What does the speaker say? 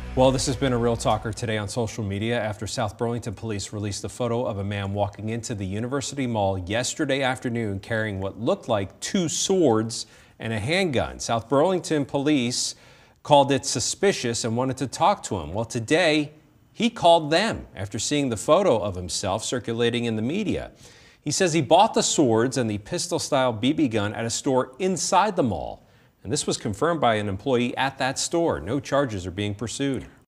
Well, this has been a real talker today on social media after South Burlington police released a photo of a man walking into the University Mall yesterday afternoon carrying what looked like two swords and a handgun. South Burlington police called it suspicious and wanted to talk to him. Well, today he called them after seeing the photo of himself circulating in the media. He says he bought the swords and the pistol-style BB gun at a store inside the mall. And this was confirmed by an employee at that store. No charges are being pursued.